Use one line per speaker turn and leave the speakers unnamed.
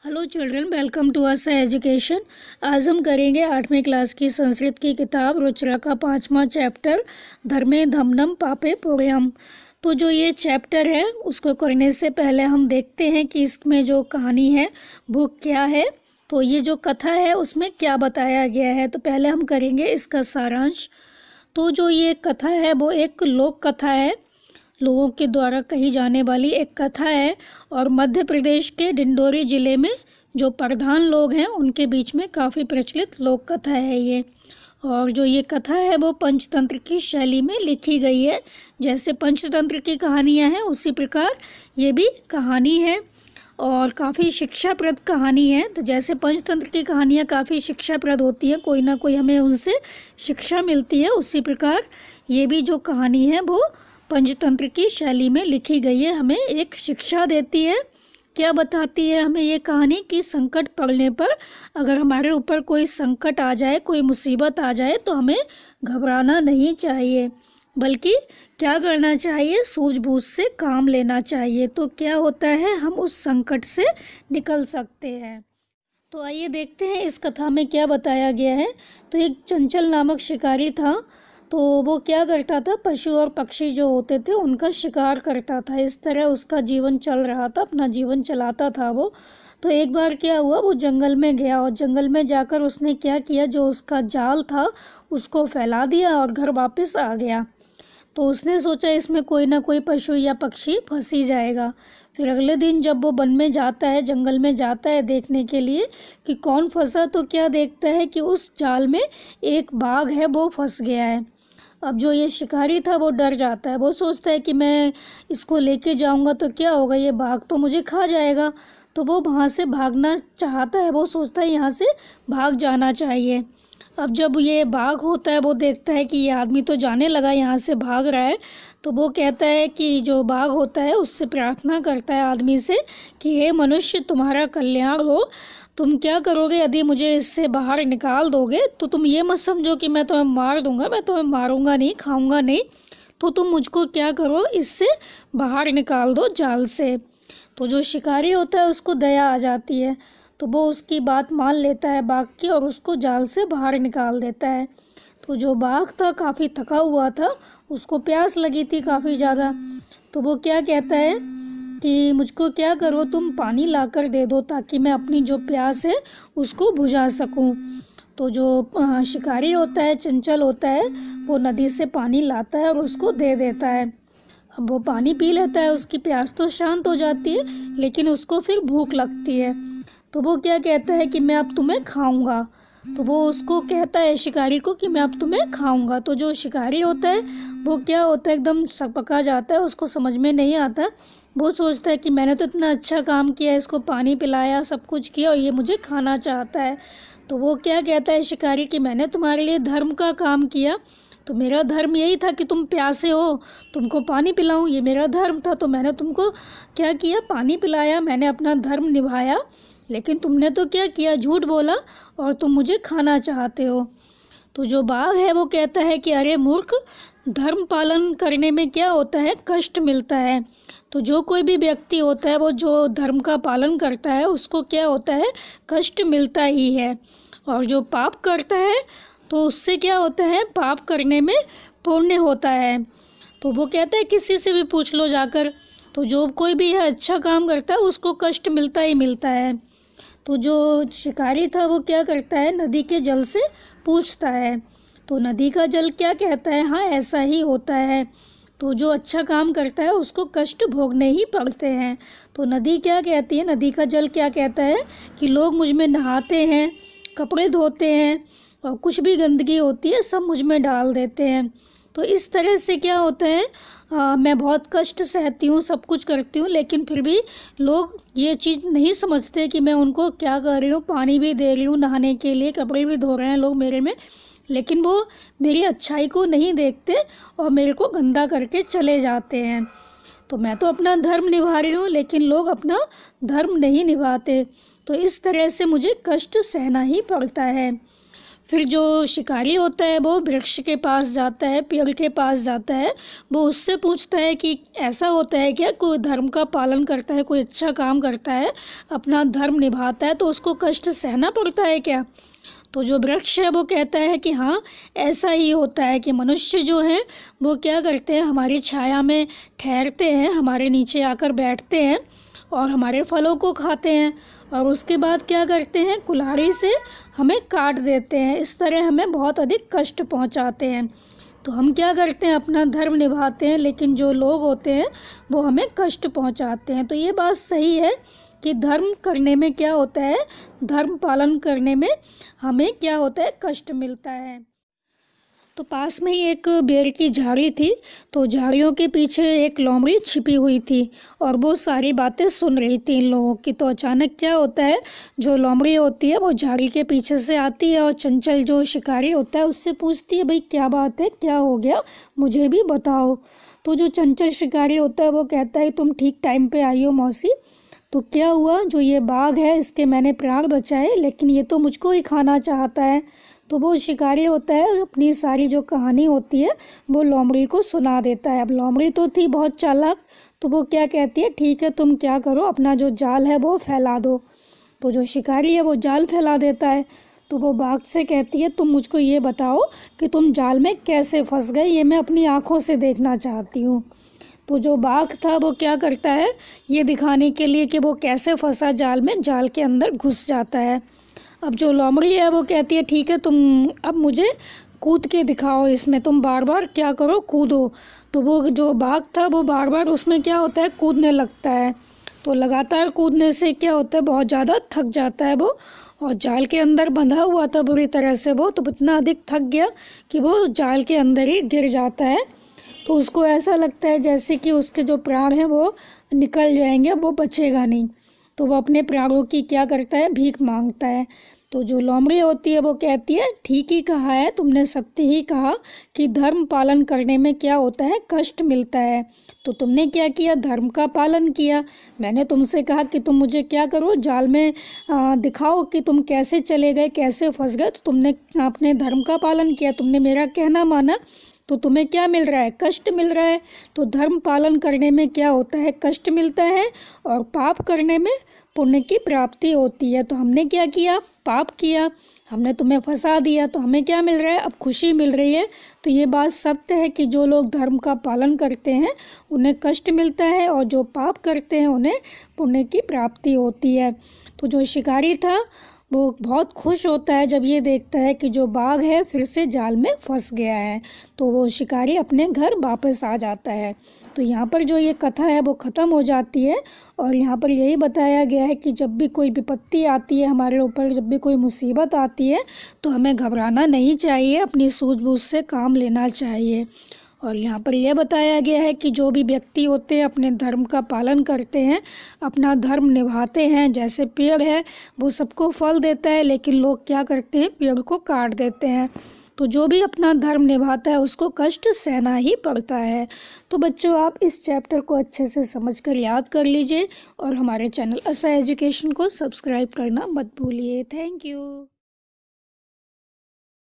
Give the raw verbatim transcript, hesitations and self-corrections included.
Hello children, welcome to आसा education. आज हम करेंगे आठवीं क्लास की संस्कृत की किताब रुचिरा का पाँचवा चैप्टर धर्मे धमनम पापे पुण्यम। तो जो ये चैप्टर है उसको करने से पहले हम देखते हैं कि इसमें जो कहानी है वो क्या है। तो ये जो कथा है उसमें क्या बताया गया है, तो पहले हम करेंगे इसका सारांश। तो जो ये कथा है वो एक लोक कथा है, लोगों के द्वारा कही जाने वाली एक कथा है और मध्य प्रदेश के डिंडोरी ज़िले में जो प्रधान लोग हैं उनके बीच में काफ़ी प्रचलित लोक कथा है ये। और जो ये कथा है वो पंचतंत्र की शैली में लिखी गई है। जैसे पंचतंत्र की कहानियाँ हैं उसी प्रकार ये भी कहानी है और काफ़ी शिक्षाप्रद कहानी है। तो जैसे पंचतंत्र की कहानियाँ काफ़ी शिक्षाप्रद होती हैं, कोई ना कोई हमें उनसे शिक्षा मिलती है, उसी प्रकार ये भी जो कहानी है वो पंचतंत्र की शैली में लिखी गई है, हमें एक शिक्षा देती है। क्या बताती है हमें ये कहानी कि संकट पड़ने पर, अगर हमारे ऊपर कोई संकट आ जाए, कोई मुसीबत आ जाए तो हमें घबराना नहीं चाहिए, बल्कि क्या करना चाहिए, सूझबूझ से काम लेना चाहिए। तो क्या होता है, हम उस संकट से निकल सकते हैं। तो आइए देखते हैं इस कथा में क्या बताया गया है। तो एक चंचल नामक शिकारी था, तो वो क्या करता था, पशु और पक्षी जो होते थे उनका शिकार करता था। इस तरह उसका जीवन चल रहा था, अपना जीवन चलाता था वो। तो एक बार क्या हुआ, वो जंगल में गया और जंगल में जाकर उसने क्या किया, जो उसका जाल था उसको फैला दिया और घर वापस आ गया। तो उसने सोचा इसमें कोई ना कोई पशु या पक्षी फंस ही जाएगा। फिर अगले दिन जब वो वन में जाता है, जंगल में जाता है देखने के लिए कि कौन फंसा, तो क्या देखता है कि उस जाल में एक बाघ है, वो फंस गया है। अब जो ये शिकारी था वो डर जाता है, वो सोचता है कि मैं इसको लेके जाऊंगा तो क्या होगा, ये बाघ तो मुझे खा जाएगा। तो वो वहाँ से भागना चाहता है, वो सोचता है यहाँ से भाग जाना चाहिए। अब जब ये बाघ होता है वो देखता है कि ये आदमी तो जाने लगा, यहाँ से भाग रहा है, तो वो कहता है कि जो बाघ होता है उससे प्रार्थना करता है आदमी से कि हे मनुष्य, तुम्हारा कल्याण हो, तुम क्या करोगे, यदि मुझे इससे बाहर निकाल दोगे तो तुम ये मत समझो कि मैं तुम्हें मार दूंगा, मैं तुम्हें मारूंगा नहीं, खाऊंगा नहीं, तो तुम मुझको क्या करो, इससे बाहर निकाल दो जाल से। तो जो शिकारी होता है उसको दया आ जाती है, तो वो उसकी बात मान लेता है बाघ की और उसको जाल से बाहर निकाल देता है। तो जो बाघ था काफ़ी थका हुआ था, उसको प्यास लगी थी काफ़ी ज़्यादा, तो वो क्या कहता है कि मुझको क्या करो, तुम पानी लाकर दे दो ताकि मैं अपनी जो प्यास है उसको बुझा सकूं। तो जो शिकारी होता है, चंचल होता है, वो नदी से पानी लाता है और उसको दे देता है। अब वो पानी पी लेता है, उसकी प्यास तो शांत हो जाती है, लेकिन उसको फिर भूख लगती है। तो वो क्या कहता है कि मैं अब तुम्हें खाऊंगा। तो वो उसको कहता है शिकारी को कि मैं अब तुम्हें खाऊंगा। तो जो शिकारी होता है वो क्या होता है, एकदम सकपका जाता है, उसको समझ में नहीं आता। वो सोचता है कि मैंने तो इतना अच्छा काम किया, इसको पानी पिलाया, सब कुछ किया और ये मुझे खाना चाहता है। तो वो क्या कहता है शिकारी कि मैंने तुम्हारे लिए धर्म का काम किया, तो मेरा धर्म यही था कि तुम प्यासे हो, तुमको पानी पिलाऊं, ये मेरा धर्म था। तो मैंने तुमको क्या किया, पानी पिलाया, मैंने अपना धर्म निभाया। लेकिन तुमने तो क्या किया, झूठ बोला और तुम मुझे खाना चाहते हो। तो जो बाघ है वो कहता है कि अरे मूर्ख, धर्म पालन करने में क्या होता है, कष्ट मिलता है। तो जो कोई भी व्यक्ति होता है वो जो धर्म का पालन करता है उसको क्या होता है, कष्ट मिलता ही है। और जो पाप करता है तो उससे क्या होता है, पाप करने में पुण्य होता है। तो वो कहता है किसी से भी पूछ लो जाकर, तो जो कोई भी अच्छा काम करता है उसको कष्ट मिलता ही मिलता है। तो जो शिकारी था वो क्या करता है, नदी के जल से पूछता है, तो नदी का जल क्या कहता है, हाँ ऐसा ही होता है। तो जो अच्छा काम करता है उसको कष्ट भोगने ही पड़ते हैं। तो नदी क्या कहती है, नदी का जल क्या कहता है कि लोग मुझ में नहाते हैं, कपड़े धोते हैं और कुछ भी गंदगी होती है सब मुझ में डाल देते हैं। तो इस तरह से क्या होता है, आ, मैं बहुत कष्ट सहती हूँ, सब कुछ करती हूँ, लेकिन फिर भी लोग ये चीज़ नहीं समझते कि मैं उनको क्या कर रही हूँ, पानी भी दे रही हूँ नहाने के लिए, कपड़े भी धो रहे हैं लोग मेरे में, लेकिन वो मेरी अच्छाई को नहीं देखते और मेरे को गंदा करके चले जाते हैं। तो मैं तो अपना धर्म निभा रही हूँ, लेकिन लोग अपना धर्म नहीं निभाते, तो इस तरह से मुझे कष्ट सहना ही पड़ता है। फिर जो शिकारी होता है वो वृक्ष के पास जाता है, पेड़ के पास जाता है, वो उससे पूछता है कि ऐसा होता है क्या, कोई धर्म का पालन करता है, कोई अच्छा काम करता है, अपना धर्म निभाता है तो उसको कष्ट सहना पड़ता है क्या। तो जो वृक्ष है वो कहता है कि हाँ, ऐसा ही होता है कि मनुष्य जो है वो क्या करते हैं, हमारी छाया में ठहरते हैं, हमारे नीचे आकर बैठते हैं और हमारे फलों को खाते हैं और उसके बाद क्या करते हैं, कुल्हाड़ी से हमें काट देते हैं, इस तरह हमें बहुत अधिक कष्ट पहुंचाते हैं। तो हम क्या करते हैं, अपना धर्म निभाते हैं, लेकिन जो लोग होते हैं वो हमें कष्ट पहुंचाते हैं। तो ये बात सही है कि धर्म करने में क्या होता है, धर्म पालन करने में हमें क्या होता है, कष्ट मिलता है। तो पास में ही एक बेर की झाड़ी थी, तो झाड़ियों के पीछे एक लोमड़ी छिपी हुई थी और वो सारी बातें सुन रही थी इन लोगों की। तो अचानक क्या होता है, जो लोमड़ी होती है वो झाड़ी के पीछे से आती है और चंचल जो शिकारी होता है उससे पूछती है, भाई क्या बात है, क्या हो गया, मुझे भी बताओ। तो जो चंचल शिकारी होता है वो कहता है, तुम ठीक टाइम पे आई हो मौसी। तो क्या हुआ, जो ये बाघ है इसके मैंने प्राण बचाए, लेकिन ये तो मुझको ही खाना चाहता है। तो वो शिकारी होता है अपनी सारी जो कहानी होती है वो लोमड़ी को सुना देता है। अब लोमड़ी तो थी बहुत चालाक, तो वो क्या कहती है, ठीक है तुम क्या करो, अपना जो जाल है वो फैला दो। तो जो शिकारी है वो जाल फैला देता है। तो वो बाघ से कहती है, तुम मुझको ये बताओ कि तुम जाल में कैसे फंस गए, ये मैं अपनी आँखों से देखना चाहती हूँ। तो जो बाघ था वो क्या करता है, ये दिखाने के लिए कि वो कैसे फंसा जाल में, जाल के अंदर घुस जाता है। अब जो लोमड़ी है वो कहती है, ठीक है तुम अब मुझे कूद के दिखाओ, इसमें तुम बार बार क्या करो, कूदो। तो वो जो बाघ था वो बार बार उसमें क्या होता है, कूदने लगता है। तो लगातार कूदने से क्या होता है, बहुत ज़्यादा थक जाता है वो, और जाल के अंदर बंधा हुआ था बुरी तरह से वो, तो इतना अधिक थक गया कि वो जाल के अंदर ही गिर जाता है। तो उसको ऐसा लगता है जैसे कि उसके जो प्राण हैं वो निकल जाएंगे, वो बचेगा नहीं। तो वो अपने प्राणों की क्या करता है, भीख मांगता है। तो जो लोमड़ी होती है वो कहती है, ठीक ही कहा है तुमने, सत्य ही कहा कि धर्म पालन करने में क्या होता है, कष्ट मिलता है। तो तुमने क्या किया, धर्म का पालन किया। मैंने तुमसे कहा कि तुम मुझे क्या करो, जाल में आ, दिखाओ कि तुम कैसे चले गए, कैसे फंस गए। तो तुमने अपने धर्म का पालन किया, तुमने मेरा कहना माना, तो तुम्हें क्या मिल रहा है, कष्ट मिल रहा है। तो धर्म पालन करने में क्या होता है, कष्ट मिलता है, और पाप करने में पुण्य की प्राप्ति होती है। तो हमने क्या किया, पाप किया, हमने तुम्हें फंसा दिया, तो हमें क्या मिल रहा है, अब खुशी मिल रही है। तो ये बात सत्य है कि जो लोग धर्म का पालन करते हैं उन्हें कष्ट मिलता है, और जो पाप करते हैं उन्हें पुण्य की प्राप्ति होती है। तो जो शिकारी था वो बहुत खुश होता है जब ये देखता है कि जो बाघ है फिर से जाल में फंस गया है। तो वो शिकारी अपने घर वापस आ जाता है। तो यहाँ पर जो ये कथा है वो ख़त्म हो जाती है, और यहाँ पर यही बताया गया है कि जब भी कोई विपत्ति आती है हमारे ऊपर, जब भी कोई मुसीबत आती है तो हमें घबराना नहीं चाहिए, अपनी सूझबूझ से काम लेना चाहिए। और यहाँ पर यह बताया गया है कि जो भी व्यक्ति होते हैं अपने धर्म का पालन करते हैं, अपना धर्म निभाते हैं, जैसे पेड़ है वो सबको फल देता है, लेकिन लोग क्या करते हैं, पेड़ को काट देते हैं। तो जो भी अपना धर्म निभाता है उसको कष्ट सहना ही पड़ता है। तो बच्चों, आप इस चैप्टर को अच्छे से समझकर याद कर लीजिए और हमारे चैनल असा एजुकेशन को सब्सक्राइब करना मत भूलिए। Thank you.